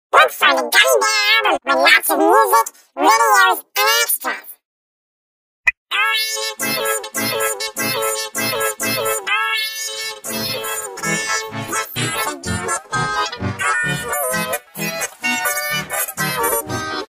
Look for the Gummy Bear with lots of music, videos,